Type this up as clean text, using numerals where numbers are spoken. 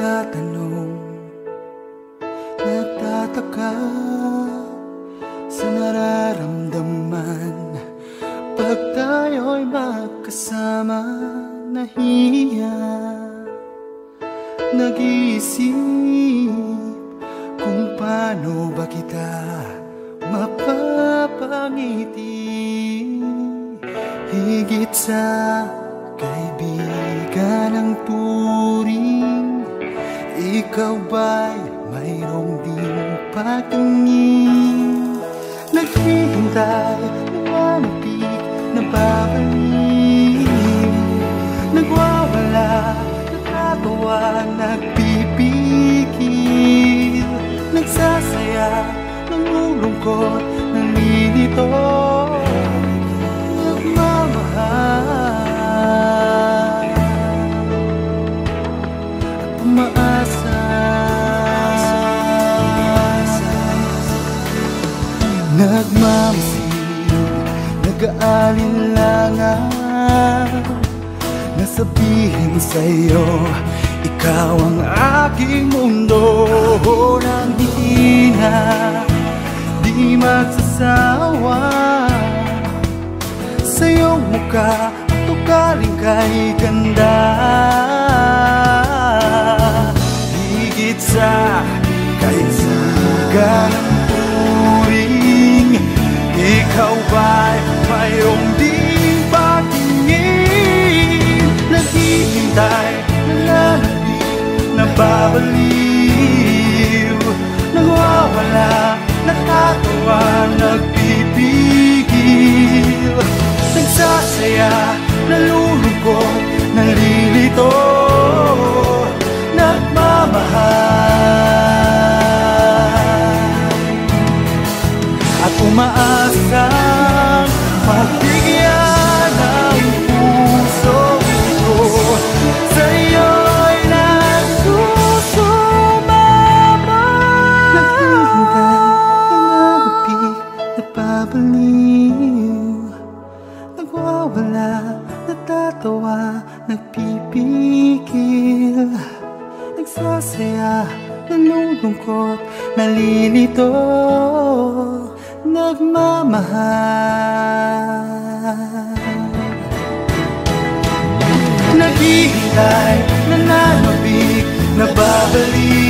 nagtatanong, nagtataka sa nararamdaman pag tayo'y magkasama. Nahiya, nag-iisip kung paano ba kita mapapangiti. Higit sa kaibigan ang turing, ikaw ba'y mayroong ding patingin? Naghihintay, nananapik, nababalik, nagwawala, natatawa, nagpipikil, nagsasaya, nangulungkot, nalilito, nagmamahal at umaasa. Nagmamasid, nag-aalinlangan na sabihin sa'yo, ikaw ang aking mundo. Nang di na, di magsasawa sa iyong mukha at ugaling kay ganda. Higit sa kaibigan ang turing, ikaw ba'y mayroong ding patingin? Naghihintay, nananapik, nababaliw, nagwawala, natatawa, nagpipigil, nagsasaya, nalulungkot, nalilito, nagmamahal at umaasang magbigyan ng puso ko. Sa'yo'y nagsusumama. Naghihintay, nananapik, nagpapaliw, nagwawala, natatawa, nagpipigil, nagsasaya, nalulungkot, nalilito, nagmamahal. Naghihintay, nananapik, nababalik,